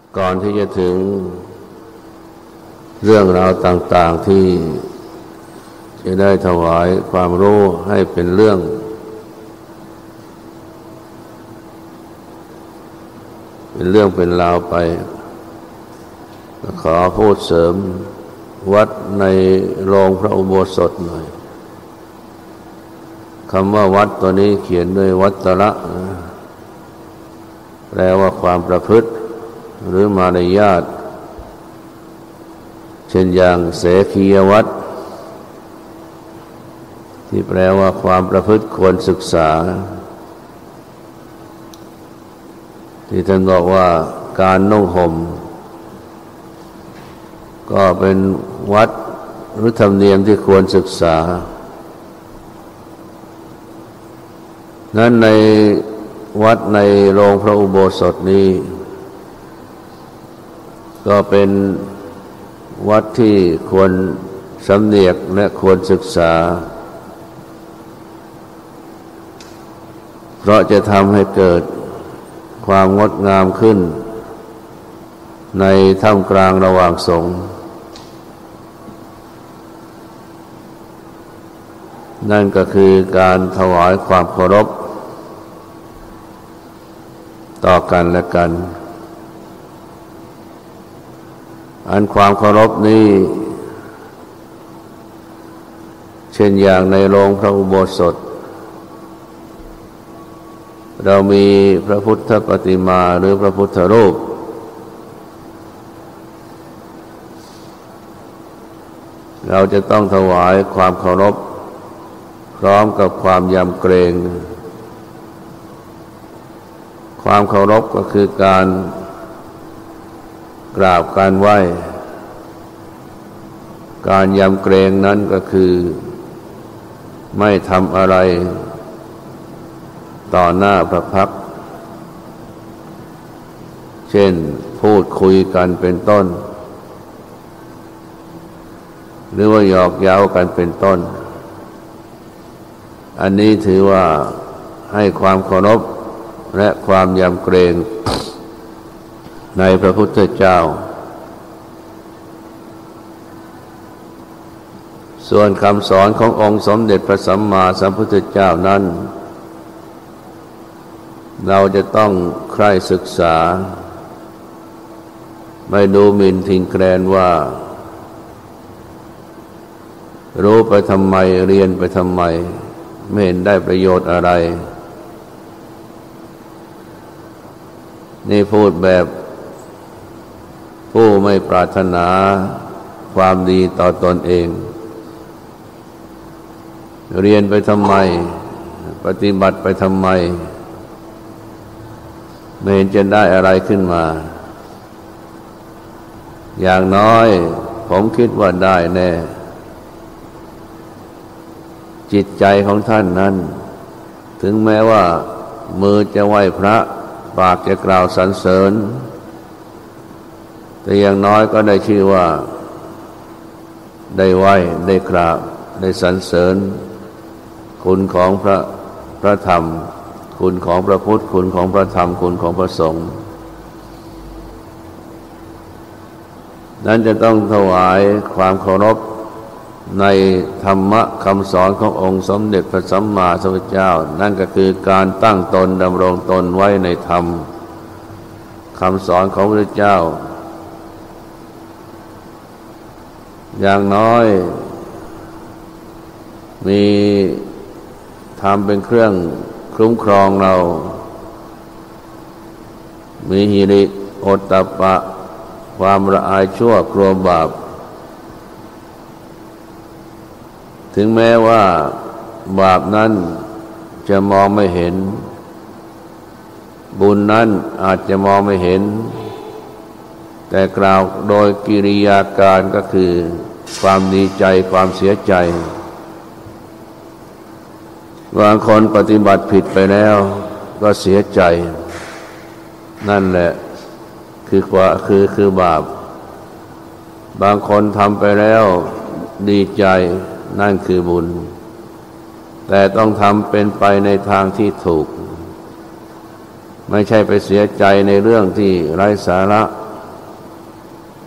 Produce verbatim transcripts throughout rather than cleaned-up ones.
ก่อนที่จะถึงเรื่องราวต่างๆที่จะได้ถวายความรู้ให้เป็นเรื่องเป็นเรื่องเป็นราวไปขอพูดเสริมวัดในโรงพระอุโบสถหน่อยคำว่าวัดตัวนี้เขียนด้วยวัตระแปลว่าความประพฤติหรือมารยาทเช่นอย่างเสขียวัดที่แปลว่าความประพฤติควรศึกษาที่ท่านบอกว่าการนุ่งห่มก็เป็นวัดหรือธรรมเนียมที่ควรศึกษานั้นในวัดในโรงพระอุโบสถนี้ก็เป็นวัดที่ควรสำเนียกและควรศึกษาเพราะจะทำให้เกิดความงดงามขึ้นในท่ามกลางระหว่างสงฆ์นั่นก็คือการถวายความเคารพต่อกันและกันอันความเคารพนี้เช่นอย่างในโรงพระอุโบสถเรามีพระพุทธปฏิมาหรือพระพุทธรูปเราจะต้องถวายความเคารพพร้อมกับความยำเกรงความเคารพก็คือการกราบการไหว้การยำเกรงนั้นก็คือไม่ทำอะไรต่อหน้าพระพักตร์เช่นพูดคุยกันเป็นต้นหรือว่าหยอกเย้ากันเป็นต้นอันนี้ถือว่าให้ความเคารพและความยำเกรงในพระพุทธเจ้าส่วนคำสอนขององค์สมเด็จพระสัมมาสัมพุทธเจ้านั้นเราจะต้องใคร่ศึกษาไม่ดูหมิ่นทิงแคลนว่ารู้ไปทำไมเรียนไปทำไมไม่เห็นได้ประโยชน์อะไรนี่พูดแบบผู้ไม่ปรารถนาความดีต่อตนเองเรียนไปทำไมปฏิบัติไปทำไมไม่เห็นจะได้อะไรขึ้นมาอย่างน้อยผมคิดว่าได้แน่จิตใจของท่านนั้นถึงแม้ว่ามือจะไหว้พระปากจะกล่าวสรรเสริญแต่อย่างน้อยก็ได้ชื่อว่าได้ไหว้ได้กราบได้สรรเสริญคุณของพระพระธรรมคุณของพระพุทธคุณของพระธรรมคุณของพระสงฆ์นั้นจะต้องถวายความเคารพในธรรมะคำสอนขององค์สมเด็จพระสัมมาสัมพุทธเจ้านั่นก็คือการตั้งตนดำรงตนไว้ในธรรมคำสอนของพระพุทธเจ้าอย่างน้อยมีธรรมเป็นเครื่องคุ้มครองเรามีหิริโอตตัปปะความละอายชั่วกลัวบาปถึงแม้ว่าบาปนั้นจะมองไม่เห็นบุญนั้นอาจจะมองไม่เห็นแต่กล่าวโดยกิริยาการก็คือความดีใจความเสียใจบางคนปฏิบัติผิดไปแล้วก็เสียใจนั่นแหละคือความคือคือบาปบางคนทำไปแล้วดีใจนั่นคือบุญแต่ต้องทำเป็นไปในทางที่ถูก ไม่ใช่ไปเสียใจในเรื่องที่ไร้สาระ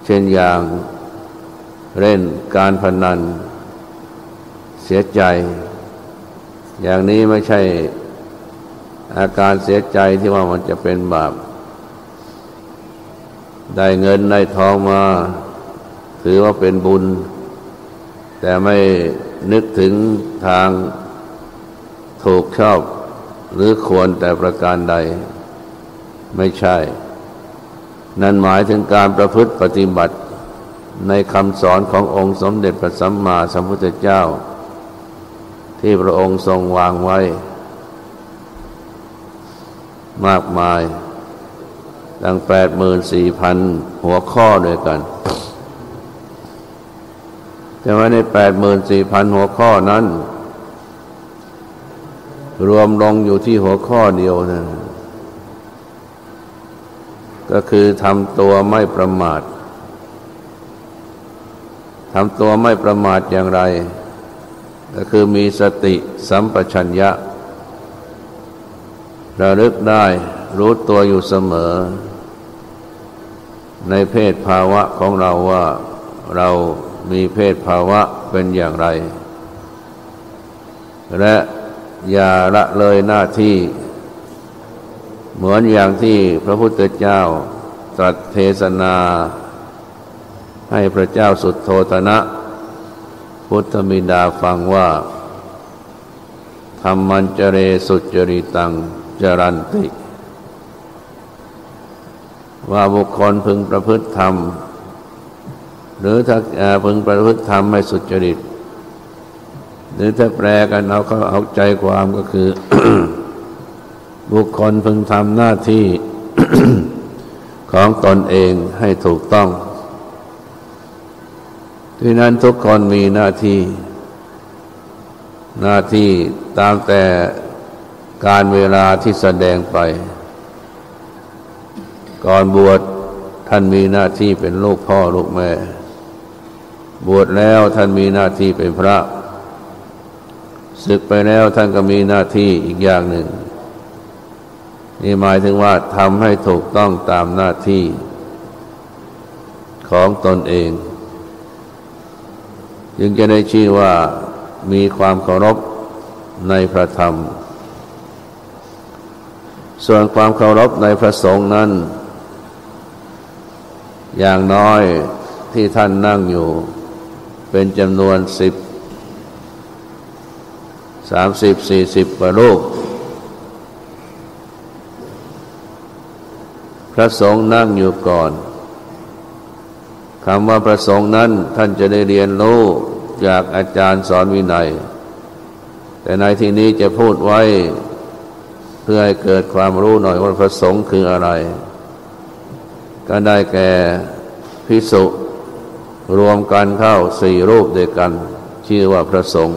เช่นอย่างเล่นการพนันเสียใจอย่างนี้ไม่ใช่อาการเสียใจที่ว่ามันจะเป็นบาปได้เงินได้ทองมาถือว่าเป็นบุญแต่ไม่นึกถึงทางถูกชอบหรือควรแต่ประการใดไม่ใช่นั่นหมายถึงการประพฤติปฏิบัติในคำสอนขององค์สมเด็จพระสัมมาสัมพุทธเจ้าที่พระองค์ทรงวางไว้มากมายตั้ง แปดหมื่นสี่พัน หัวข้อด้วยกันแต่ว่าใน แปดหมื่นสี่พัน หัวข้อนั้นรวมลงอยู่ที่หัวข้อเดียวนั่นก็คือทำตัวไม่ประมาททำตัวไม่ประมาทอย่างไรก็คือมีสติสัมปชัญญะระลึกได้รู้ตัวอยู่เสมอในเพศภาวะของเราว่าเรามีเพศภาวะเป็นอย่างไรและอย่าละเลยหน้าที่เหมือนอย่างที่พระพุทธเจ้าตรัสเทศนาให้พระเจ้าสุทโธทนะพุทธบิดาฟังว่าธัมมัญจเรสุจริตังจรันติว่าบุคคลพึงประพฤติธรรมหรือถ้าพึงประพฤติธรรมให้สุจริตหรือถ้าแปลกันเอาเขาเอาใจความก็คือ บุคคลพึงทำหน้าที่ ของตนเองให้ถูกต้องดังนั้นทุกคนมีหน้าที่หน้าที่ตามแต่การเวลาที่แสดงไปก่อนบวชท่านมีหน้าที่เป็นลูกพ่อลูกแม่บวชแล้วท่านมีหน้าที่เป็นพระศึกไปแล้วท่านก็มีหน้าที่อีกอย่างหนึ่งนี่หมายถึงว่าทำให้ถูกต้องตามหน้าที่ของตนเองจึงจะได้ชื่อว่ามีความเคารพในพระธรรมส่วนความเคารพในพระสงฆ์นั้นอย่างน้อยที่ท่านนั่งอยู่เป็นจำนวนสิบสามสิบสี่สิบกว่ารูปพระสงฆ์นั่งอยู่ก่อนคำว่าพระสงฆ์นั้นท่านจะได้เรียนรู้จากอาจารย์สอนวินัยแต่ในที่นี้จะพูดไว้เพื่อให้เกิดความรู้หน่อยว่าพระสงฆ์คืออะไรก็ได้แก่ภิกษุรวมกันเข้าสี่รูปด้วยกันชื่อว่าพระสงฆ์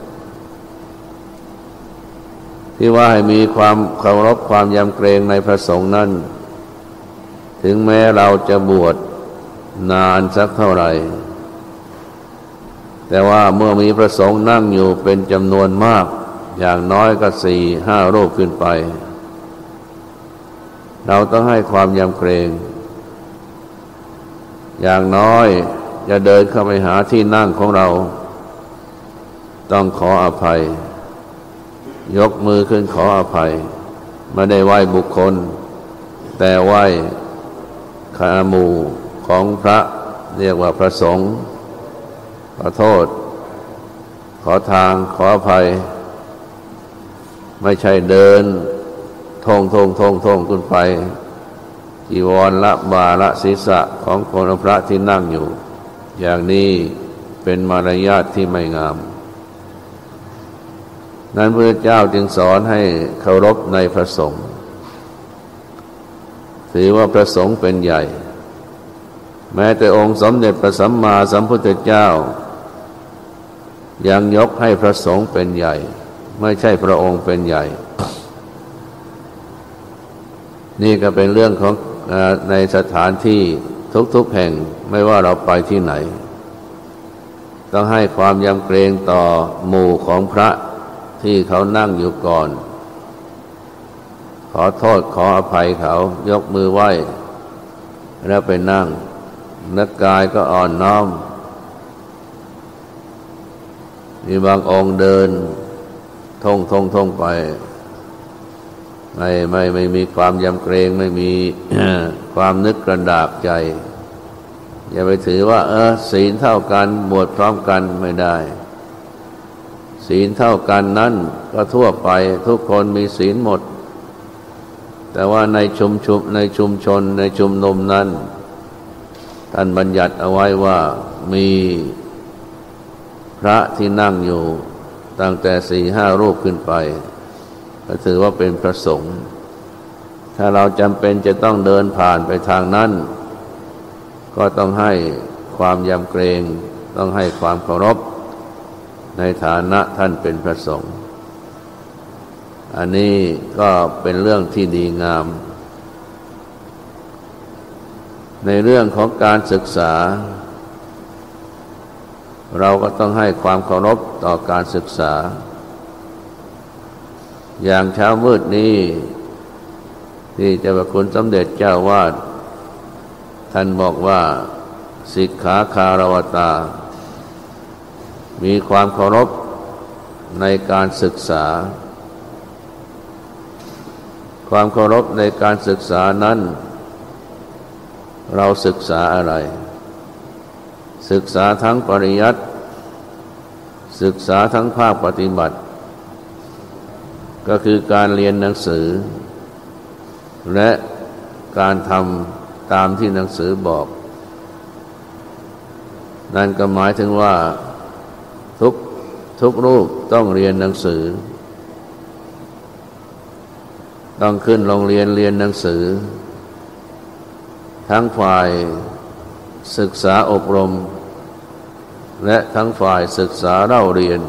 ที่ว่าให้มีความเคารพความยำเกรงในพระสงฆ์นั้นถึงแม้เราจะบวชนานสักเท่าไหร่แต่ว่าเมื่อมีพระสงฆ์นั่งอยู่เป็นจำนวนมากอย่างน้อยก็สี่ห้ารูปขึ้นไปเราต้องให้ความยำเกรงอย่างน้อยจะเดินเข้าไปหาที่นั่งของเราต้องขออภัยยกมือขึ้นขออภัยไม่ได้ไหว้บุคคลแต่ไหว้ขาหมู่ของพระเรียกว่าพระสงฆ์ขอโทษขอทางขออภัยไม่ใช่เดินท่องท่องท่องท่องขึ้นไปจีวรละบาละศีรษะของคนพระที่นั่งอยู่อย่างนี้เป็นมารยาทที่ไม่งามนั้นพระเจ้าจึงสอนให้เคารพในพระสงฆ์ถือว่าพระสงฆ์เป็นใหญ่แม้แต่องค์สมเด็จพระสัมมาสัมพุทธเจ้ายังยกให้พระสงฆ์เป็นใหญ่ไม่ใช่พระองค์เป็นใหญ่นี่ก็เป็นเรื่องของในสถานที่ทุกๆแห่งไม่ว่าเราไปที่ไหนต้องให้ความยำเกรงต่อหมู่ของพระที่เขานั่งอยู่ก่อนขอโทษขออภัยเขายกมือไหว้แล้วไปนั่งนักกายก็อ่อนน้อมมีบางองค์เดินท่องท่องท่องไปไม่ไม่ไม่มีความยำเกรงไม่มี ความนึกกระดากใจอย่าไปถือว่าเออศีลเท่ากันบวชพร้อมกันไม่ได้ศีลเท่ากันนั้นก็ทั่วไปทุกคนมีศีลหมดแต่ว่าในชุมชุมในชุมชนในชุมนุมนั้นท่านบัญญัติเอาไว้ว่ามีพระที่นั่งอยู่ตั้งแต่สี่ห้ารูปขึ้นไปก็ถือว่าเป็นพระสงฆ์ถ้าเราจำเป็นจะต้องเดินผ่านไปทางนั้นก็ต้องให้ความยำเกรงต้องให้ความเคารพในฐานะท่านเป็นพระสงฆ์อันนี้ก็เป็นเรื่องที่ดีงามในเรื่องของการศึกษาเราก็ต้องให้ความเคารพต่อการศึกษาอย่างเช้ามืดนี้ที่เจ้าพระคุณสมเด็จเจ้าวาดท่านบอกว่าสิกขาคารวตามีความเคารพในการศึกษาความเคารพในการศึกษานั้นเราศึกษาอะไรศึกษาทั้งปริยัติศึกษาทั้งภาคปฏิบัติก็คือการเรียนหนังสือและการทำตามที่หนังสือบอกนั่นก็หมายถึงว่าทุกทุกรูปต้องเรียนหนังสือต้องขึ้นโรงเรียนเรียนหนังสือทั้งฝ่ายศึกษาอบรมและทั้งฝ่ายศึกษาเล่าเรียน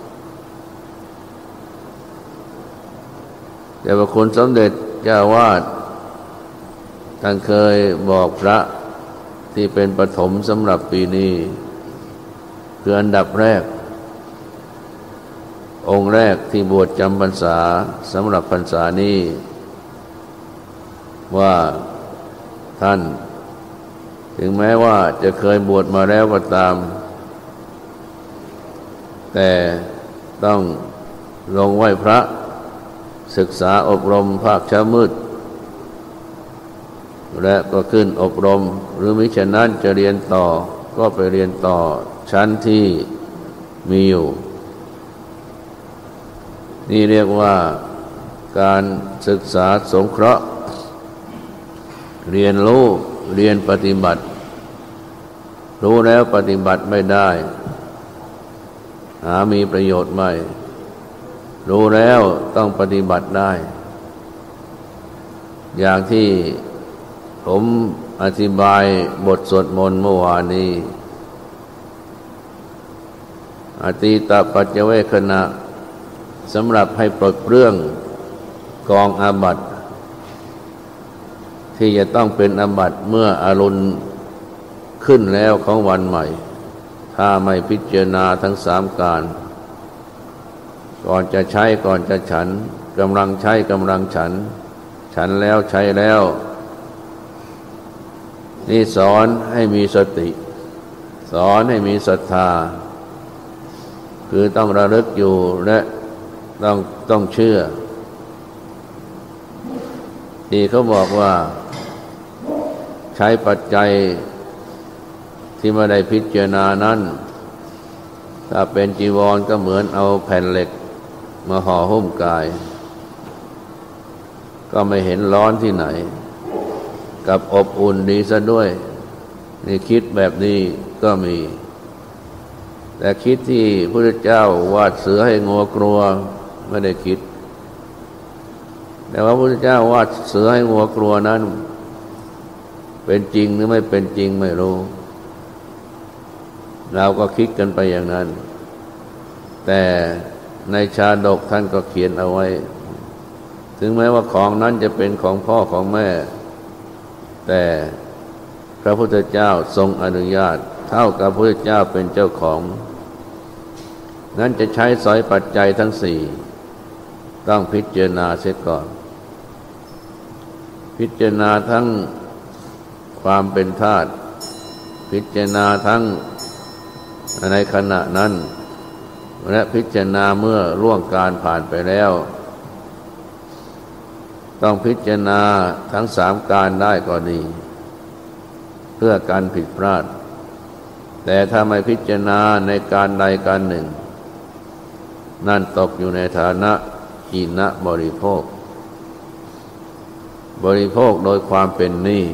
เจ้าพระคุณสมเด็จเจ้าวาดท่านเคยบอกพระที่เป็นปฐมสำหรับปีนี้คืออันดับแรกองค์แรกที่บวชจำพรรษาสำหรับพรรษานี้ว่าท่านถึงแม้ว่าจะเคยบวชมาแล้วก็ตามแต่ต้องลงไหว้พระศึกษาอบรมภาคเช้ามืดและก็ขึ้นอบรมหรือมิฉะนั้นจะเรียนต่อก็ไปเรียนต่อชั้นที่มีอยู่นี่เรียกว่าการศึกษาสงเคราะห์เรียนรู้เรียนปฏิบัติรู้แล้วปฏิบัติไม่ได้หามีประโยชน์ไม่รู้แล้วต้องปฏิบัติได้อย่างที่ผมอธิบายบทสวดมนต์เมื่อวานนี้อตีตปัจจเวคขณะสำหรับให้ปลดเปลื้องกองอาบัติที่จะต้องเป็นอาบัติเมื่ออรุณขึ้นแล้วของวันใหม่ถ้าไม่พิจารณาทั้งสามการก่อนจะใช้ก่อนจะฉันกำลังใช้กำลังฉันฉันแล้วใช้แล้วนี่สอนให้มีสติสอนให้มีศรัทธาคือต้องระลึกอยู่และต้องต้องเชื่อที่เขาบอกว่าใช้ปัจจัยที่ไม่ได้พิจารณานั้นถ้าเป็นจีวรก็เหมือนเอาแผ่นเหล็กมาห่อหุ้มกายก็ไม่เห็นร้อนที่ไหนกับอบอุ่นดีซะด้วยนี่คิดแบบนี้ก็มีแต่คิดที่พระพุทธเจ้าวาดเสือให้งัวกลัวไม่ได้คิดแต่ว่าพระพุทธเจ้าวาดเสือให้งัวกลัวนั้นเป็นจริงหรือไม่เป็นจริงไม่รู้เราก็คิดกันไปอย่างนั้นแต่ในชาดกท่านก็เขียนเอาไว้ถึงแม้ว่าของนั้นจะเป็นของพ่อของแม่แต่พระพุทธเจ้าทรงอนุญาตเท่ากับพระพุทธเจ้าเป็นเจ้าของนั้นจะใช้สอยปัจจัยทั้งสี่ต้องพิจารณาเสียก่อนพิจารณาทั้งความเป็นธาตุพิจารณาทั้งในขณะนั้นและพิจารณาเมื่อล่วงการผ่านไปแล้วต้องพิจารณาทั้งสามการได้ก็ดีเพื่อการผิดพลาดแต่ถ้าไม่พิจารณาในการใดการหนึ่งนั่นตกอยู่ในฐานะอินะบริโภคบริโภคโดยความเป็นหนี้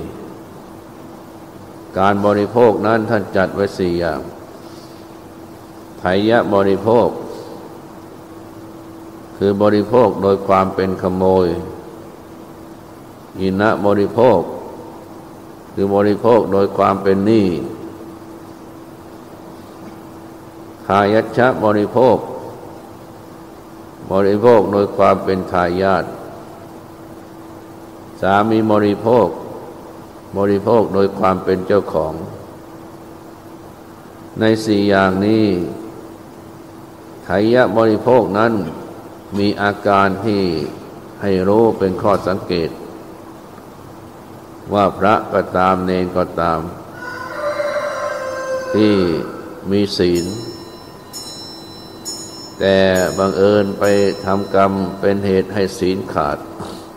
การบริโภคนั้นท่านจัดไว้สี่อย่างไถยะบริโภคคือบริโภคโดยความเป็นขโมยอินะบริโภคคือบริโภคโดยความเป็นหนี้ทายัชชะบริโภคบริโภคโดยความเป็นทายาทสามีบริโภคบริโภคโดยความเป็นเจ้าของในสี่อย่างนี้ไถยะบริโภคนั้นมีอาการที่ให้รู้เป็นข้อสังเกตว่าพระก็ตามเณรก็ตามที่มีศีลแต่บังเอิญไปทำกรรมเป็นเหตุให้ศีลขาด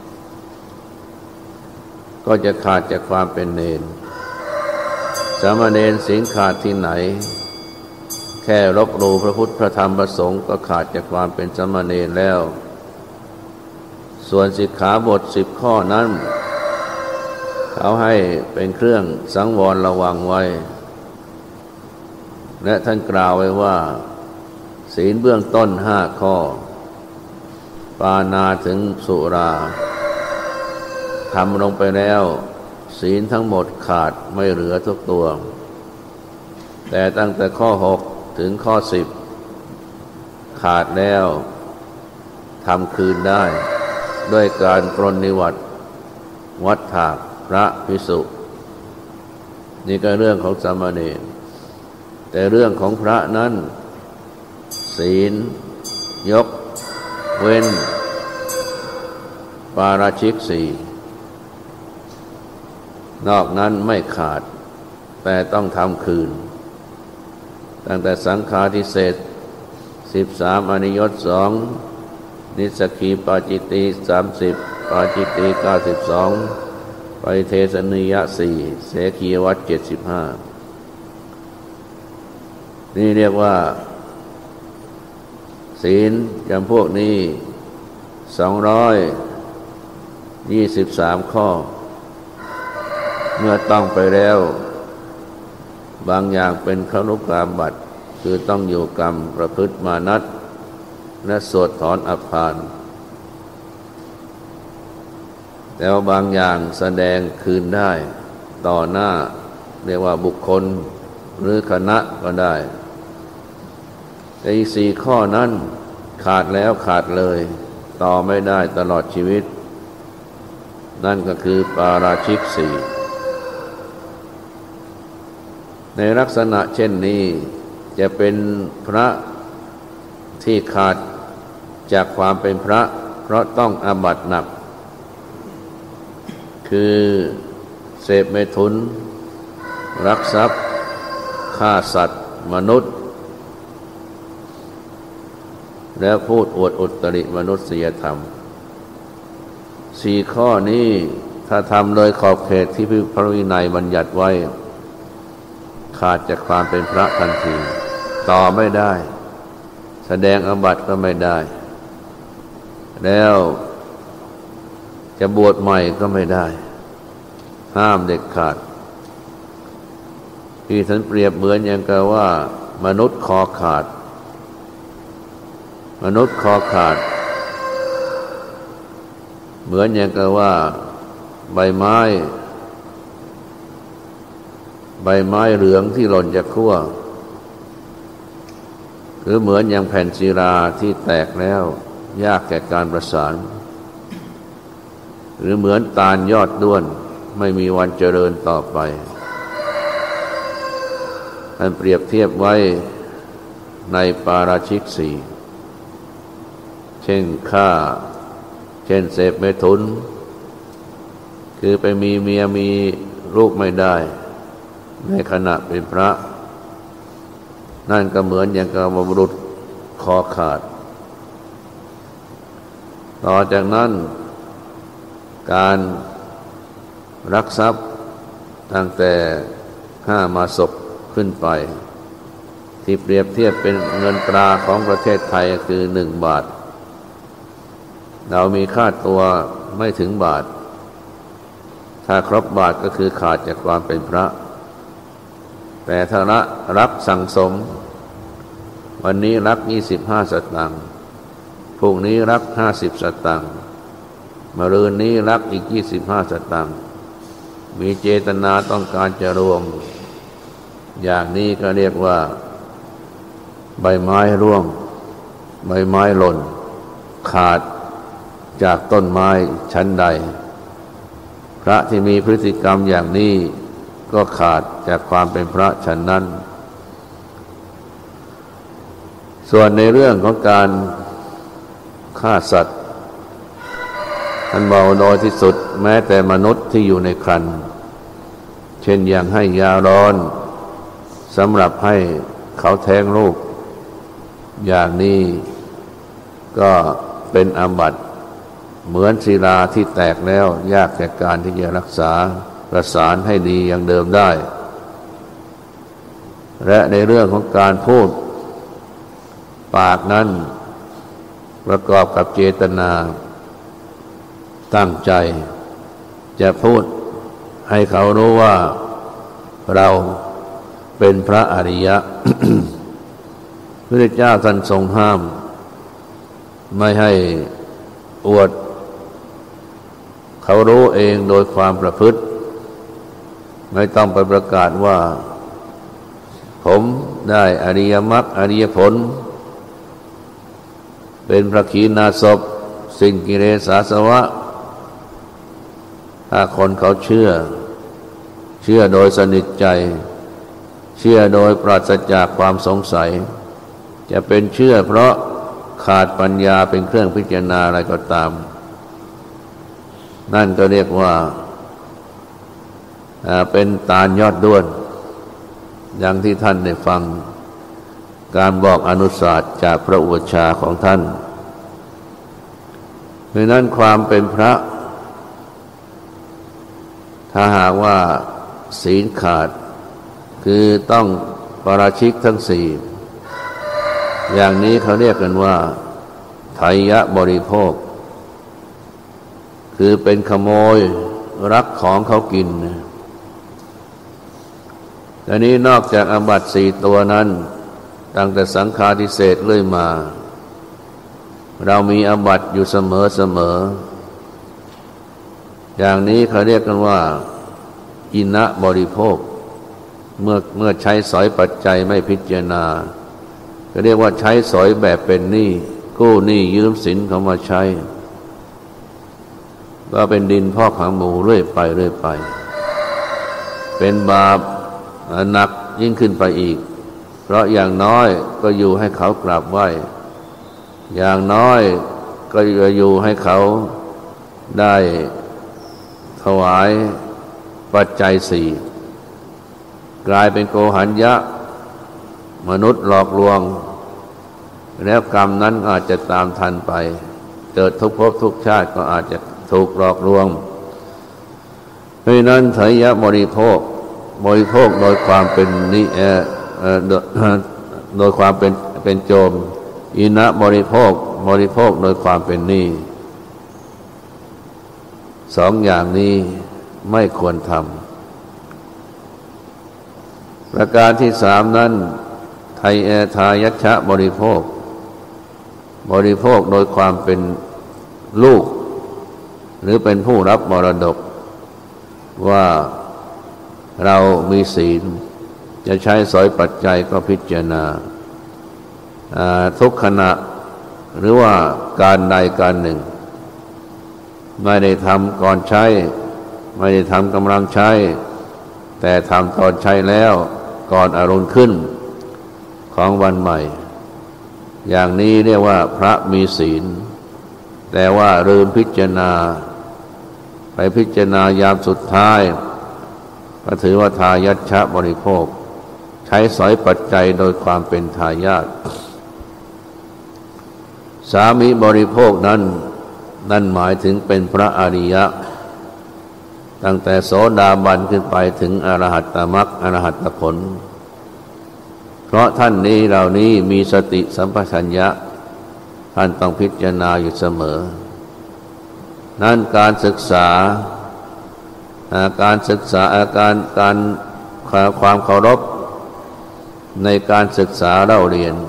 ก็จะขาดจากความเป็นเณรสามเณรศีลขาดที่ไหนแค่ลบหลู่พระพุทธพระธรรมพระสงฆ์ก็ขาดจากความเป็นสามเณรแล้วส่วนสิกขาบทสิบข้อนั้นเขาให้เป็นเครื่องสังวรระวังไว้และท่านกล่าวไว้ว่าศีลเบื้องต้นห้าข้อปาณาถึงสุราทำลงไปแล้วศีลทั้งหมดขาดไม่เหลือทุกตัวแต่ตั้งแต่ข้อหกถึงข้อสิบขาดแล้วทำคืนได้ด้วยการปรนนิวัตวัฏฐากพระภิกษุนี่ก็เรื่องของสามเณรแต่เรื่องของพระนั้นศีลยกเว้นปาราชิกสี่นอกนั้นไม่ขาดแต่ต้องทำคืนตั้งแต่สังฆาทิเศษสิบสามอนิยตสองนิสสกีปาจิตติสามสิบปาจิตติเก้าสิบสองปริเทสนิยะสี่เสขียวัตเจ็ดสิบห้านี่เรียกว่าศีลจำพวกนี้สองร้อยยี่สิบสามข้อเมื่อต้องไปแล้วบางอย่างเป็นครุกาบัตคือต้องอยู่กรรมประพฤติมานัตและสวดถอนอภานแต่ว่าบางอย่างแสดงคืนได้ต่อหน้าเรียกว่าบุคคลหรือคณะก็ได้แต่อีกสี่ข้อนั้นขาดแล้วขาดเลยต่อไม่ได้ตลอดชีวิตนั่นก็คือปาราชิกสี่ในลักษณะเช่นนี้จะเป็นพระที่ขาดจากความเป็นพระเพราะต้องอาบัติหนักคือเสพเมถุนรักทรัพย์ฆ่าสัตว์มนุษย์แล้วพูดอวดอุตริมนุษยธรรมสี่ข้อนี้ถ้าทำโดยขอบเขตที่พระวินัยบัญญัติไว้ขาดจากความเป็นพระทันทีต่อไม่ได้แสดงอาบัติก็ไม่ได้แล้วจะบวชใหม่ก็ไม่ได้ห้ามเด็ดขาดที่ท่านเปรียบเหมือนอย่างกับว่ามนุษย์คอขาดมนุษย์คอขาดเหมือนอย่างกับว่าใบไม้ใบไม้เหลืองที่หล่นจากขั้วหรือเหมือนอย่างแผ่นศิลาที่แตกแล้วยากแก่การประสานหรือเหมือนตาลยอดด้วนไม่มีวันเจริญต่อไปท่านเปรียบเทียบไว้ในปาราชิกสี่เช่นฆ่าเช่นเสพเมถุนคือไปมีเมียมีลูกไม่ได้ในขณะเป็นพระนั่นก็เหมือนอย่างกับบุรุษคอขาดต่อจากนั้นการรักทรัพย์ตั้งแต่ห้ามาศกขึ้นไปที่เปรียบเทียบเป็นเงินตราของประเทศไทยคือหนึ่งบาทเรามีค่าตัวไม่ถึงบาทถ้าครบบาทก็คือขาดจากความเป็นพระแต่ถ้าละรักสั่งสมวันนี้รักยี่สิบห้าสตางค์พรุ่งนี้รักห้าสิบสตางค์มะรืนนี้รักอีกยี่สิบห้าสตางค์มีเจตนาต้องการจะรวมอย่างนี้ก็เรียกว่าใบไม้ร่วงใบไม้หล่นขาดจากต้นไม้ชั้นใดพระที่มีพฤติกรรมอย่างนี้ก็ขาดจากความเป็นพระฉันนั้นส่วนในเรื่องของการฆ่าสัตว์ท่านบอกน้อยที่สุดแม้แต่มนุษย์ที่อยู่ในครรภ์เช่นอย่างให้ยาร้อนสำหรับให้เขาแท้งลูกอย่างนี้ก็เป็นอาบัติเหมือนศิลาที่แตกแล้วยากแก่การที่จะรักษาประสานให้ดีอย่างเดิมได้และในเรื่องของการพูดปากนั้นประกอบกับเจตนาตั้งใจจะพูดให้เขารู้ว่าเราเป็นพระอริยะ พระพุทธเจ้าท่านทรงห้ามไม่ให้อวดเขารู้เองโดยความประพฤติไม่ต้องไปประกาศว่าผมได้อริยมรรคอริยผลเป็นพระขีณาสพสิ้นกิเลสอาสวะถ้าคนเขาเชื่อเชื่อโดยสนิทใจเชื่อโดยปราศจากความสงสัยจะเป็นเชื่อเพราะขาดปัญญาเป็นเครื่องพิจารณาอะไรก็ตามนั่นก็เรียกว่าเป็นตาลยอดด้วนอย่างที่ท่านได้ฟังการบอกอนุสาสน์จากพระอุปัชฌาย์ของท่านเพราะนั้นความเป็นพระถ้าหากว่าศีลขาดคือต้องปาราชิกทั้งสี่อย่างนี้เขาเรียกกันว่าไถยะบริโภคคือเป็นขโมยรักของเขากินแต่นี้นอกจากอาบัติสี่ตัวนั้นตั้งแต่สังฆาทิเศษเรื่อยมาเรามีอาบัติอยู่เสมอเสมออย่างนี้เขาเรียกกันว่าอินะบริโภคเมื่อเมื่อใช้สอยปัจจัยไม่พิจารณาก็เรียกว่าใช้สอยแบบเป็นหนี้กู้หนี้ยืมสินเขามาใช้ก็เป็นดินพอกหางหมูเรื่อยไปเรื่อยไปเป็นบาปหนักยิ่งขึ้นไปอีกเพราะอย่างน้อยก็อยู่ให้เขากราบไหว้อย่างน้อยก็อยู่ให้เขาได้ถวายปัจจัยสี่กลายเป็นโกหัญญะมนุษย์หลอกลวงแล้วกรรมนั้นอาจจะตามทันไปเกิดทุกภพทุกชาติก็อาจจะถูกหลอกลวงเพราะนั้นไถยะบริโภคบริโภคโดยความเป็นนิเอโดยความเป็นเป็นโจมอินะบริโภคบริโภคโดยความเป็นหนี้สองอย่างนี้ไม่ควรทำประการที่สามนั้นไทยเอทายัชชะบริโภคบริโภคโดยความเป็นลูกหรือเป็นผู้รับมรดกว่าเรามีศีลจะใช้สอยปัจจัยก็พิจารณาทุกขณะหรือว่าการใดการหนึ่งไม่ได้ทำก่อนใช้ไม่ได้ทำกำลังใช้แต่ทำตอนใช้แล้วก่อนอรุณขึ้นของวันใหม่อย่างนี้เรียกว่าพระมีศีลแต่ว่าลืมพิจารณาไปพิจารณายามสุดท้ายไปก็ถือว่าทายัชชะบริโภคใช้สอยปัจจัยโดยความเป็นทายาทสามีบริโภคนั้นนั่นหมายถึงเป็นพระอริยะตั้งแต่โสดาบันขึ้นไปถึงอรหัตตมรรคอรหัตตผลเพราะท่านนี้เหล่านี้มีสติสัมปชัญญะท่านต้องพิจารณาอยู่เสมอนั้นการศึกษาการศึกษาการการความเคารพในการศึกษาเล่าเรียน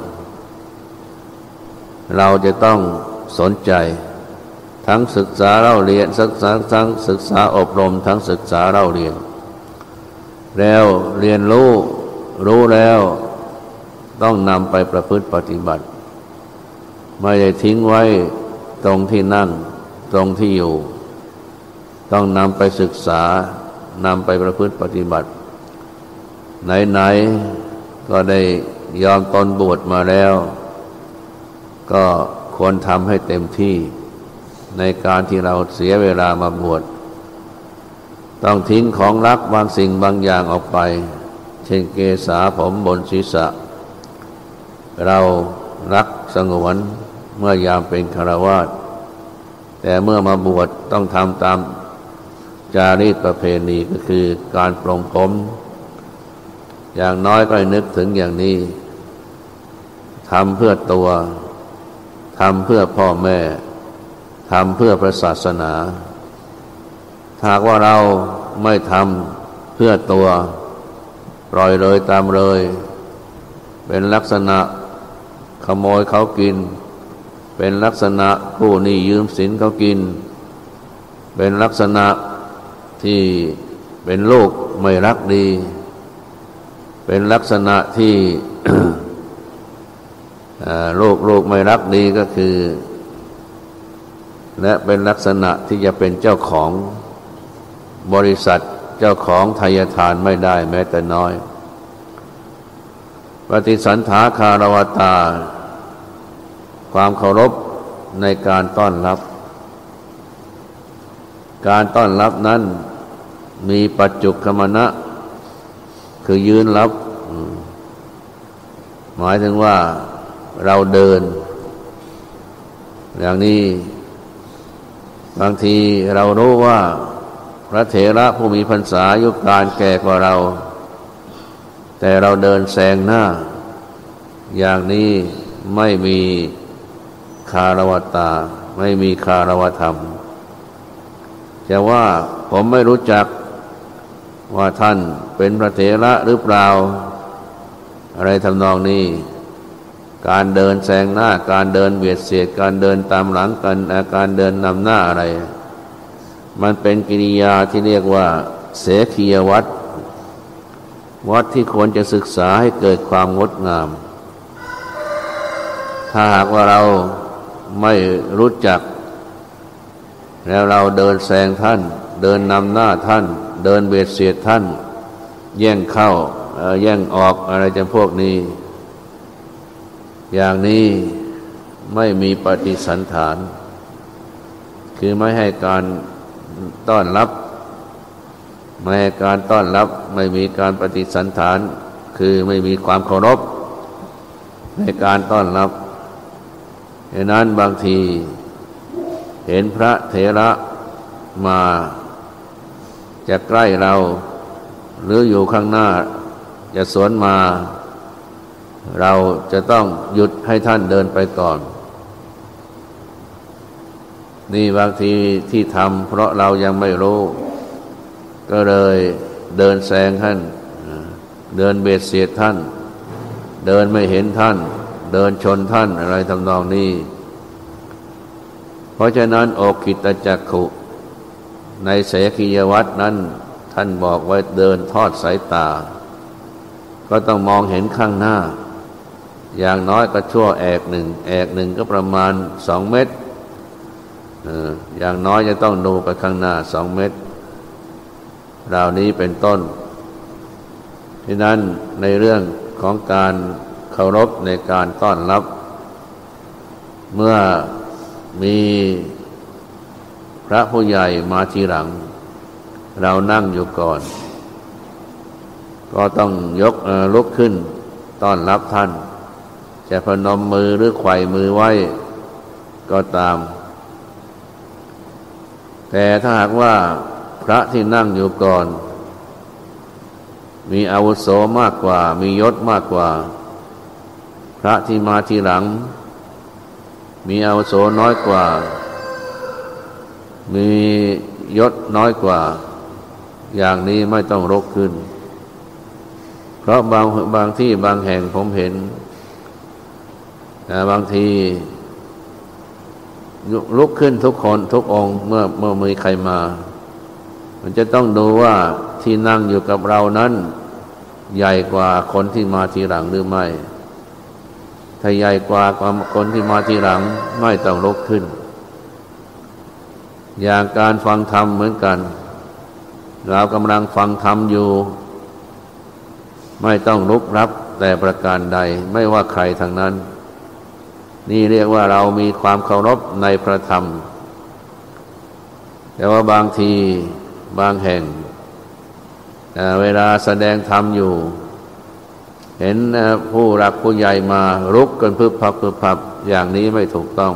เราจะต้องสนใจทั้งศึกษาเล่าเรียนศึกษาทั้งศึกษาอบรมทั้งศึกษาเล่าเรียนแล้วเรียนรู้รู้แล้วต้องนำไปประพฤติปฏิบัติไม่ได้ทิ้งไว้ตรงที่นั่งตรงที่อยู่ต้องนำไปศึกษานำไปประพฤติปฏิบัติไหนๆก็ได้ยอมตนบวชมาแล้วก็ควรทำให้เต็มที่ในการที่เราเสียเวลามาบวชต้องทิ้งของรักบางสิ่งบางอย่างออกไปเช่นเกศาผมบนศีรษะเรารักสงวนเมื่อยามเป็นฆราวาสแต่เมื่อมาบวชต้องทำตามจารีตประเพณีก็คือการปลงผมอย่างน้อยก็ให้นึกถึงอย่างนี้ทำเพื่อตัวทำเพื่อพ่อแม่ทำเพื่อพระศาสนาหากว่าเราไม่ทำเพื่อตัวปล่อยเลยตามเลยเป็นลักษณะขโมยเขากินเป็นลักษณะผู้หนี้ยืมสินเขากินเป็นลักษณะที่เป็นลูกไม่รักดีเป็นลักษณะที่ ลูกลูกไม่รักดีก็คือและเป็นลักษณะที่จะเป็นเจ้าของบริษัทเจ้าของทายทานไม่ได้แม้แต่น้อยปฏิสันถาคารวตาความเคารพในการต้อนรับการต้อนรับนั้นมีปัจจุคมนะคือยืนรับหมายถึงว่าเราเดินอย่างนี้บางทีเรารู้ว่าพระเถระผู้มีพรรษาอายุการแก่กว่าเราแต่เราเดินแซงหน้าอย่างนี้ไม่มีคารวตาไม่มีคารวธรรมแต่ว่าผมไม่รู้จักว่าท่านเป็นพระเถระหรือเปล่าอะไรทำนองนี้การเดินแซงหน้าการเดินเบียดเสียดการเดินตามหลังกันการเดินนำหน้าอะไรมันเป็นกิริยาที่เรียกว่าเสขียวัตรวัดที่ควรจะศึกษาให้เกิดความงดงามถ้าหากว่าเราไม่รู้จักแล้วเราเดินแซงท่านเดินนำหน้าท่านเดินเบียดเสียดท่านแย่งเข้าแย่งออกอะไรจำพวกนี้อย่างนี้ไม่มีปฏิสันถานคือไม่ให้การต้อนรับไม่ให้การต้อนรับไม่มีการปฏิสันถานคือไม่มีความเคารพในการต้อนรับดังนั้นบางทีเห็นพระเถระมาจะใกล้เราหรืออยู่ข้างหน้าจะสวนมาเราจะต้องหยุดให้ท่านเดินไปก่อนนี่บางทีที่ทำเพราะเรายังไม่รู้ก็เลยเดินแซงท่านเดินเบียดเสียดท่านเดินไม่เห็นท่านเดินชนท่านอะไรทำนองนี้เพราะฉะนั้นโอคิตจักขุในเสขียวัตรนั้นท่านบอกไว้เดินทอดสายตาก็ต้องมองเห็นข้างหน้าอย่างน้อยก็ชั่วแอกหนึ่งแอกหนึ่งก็ประมาณสองเมตรอย่างน้อยจะต้องดูไปข้างหน้าสองเมตรเหล่านี้เป็นต้นฉะนั้นในเรื่องของการเคารพในการต้อนรับเมื่อมีพระผู้ใหญ่มาทีหลังเรานั่งอยู่ก่อนก็ต้องยกลุกขึ้นต้อนรับท่านจะพนมมือหรือไขว่มือไว้ก็ตามแต่ถ้าหากว่าพระที่นั่งอยู่ก่อนมีอาวุโสมากกว่ามียศมากกว่าพระที่มาทีหลังมีอาวุโสน้อยกว่ามียศน้อยกว่าอย่างนี้ไม่ต้องลุกขึ้นเพราะบางบางที่บางแห่งผมเห็นบางทีลุกขึ้นทุกคนทุกองค์เมื่อเมื่อมีใครมามันจะต้องดูว่าที่นั่งอยู่กับเรานั้นใหญ่กว่าคนที่มาทีหลังหรือไม่ถ้าใหญ่กว่าคนที่มาทีหลังไม่ต้องลุกขึ้นอย่างการฟังธรรมเหมือนกันเรากำลังฟังธรรมอยู่ไม่ต้องลุกรับแต่ประการใดไม่ว่าใครทางนั้นนี่เรียกว่าเรามีความเคารพในพระธรรมแต่ว่าบางทีบางแห่งเวลาแสดงธรรมอยู่เห็นผู้รักผู้ใหญ่มาลุกกันพึบพับพึบพับอย่างนี้ไม่ถูกต้อง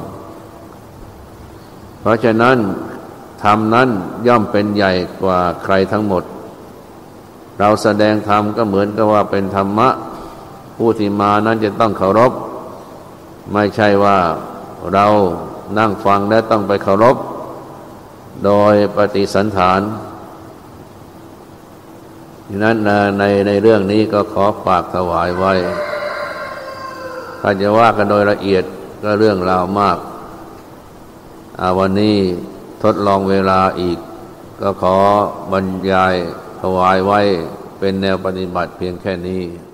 เพราะฉะนั้นธรรมนั้นย่อมเป็นใหญ่กว่าใครทั้งหมดเราแสดงธรรมก็เหมือนกับว่าเป็นธรรมะผู้ที่มานั้นจะต้องเคารพไม่ใช่ว่าเรานั่งฟังแล้วต้องไปเคารพโดยปฏิสันฐานดังนั้นในในเรื่องนี้ก็ขอฝากถวายไว้ถ้าจะว่ากันโดยละเอียดก็เรื่องราวมากวันนี้ทดลองเวลาอีกก็ขอบรรยายถวายไว้เป็นแนวปฏิบัติเพียงแค่นี้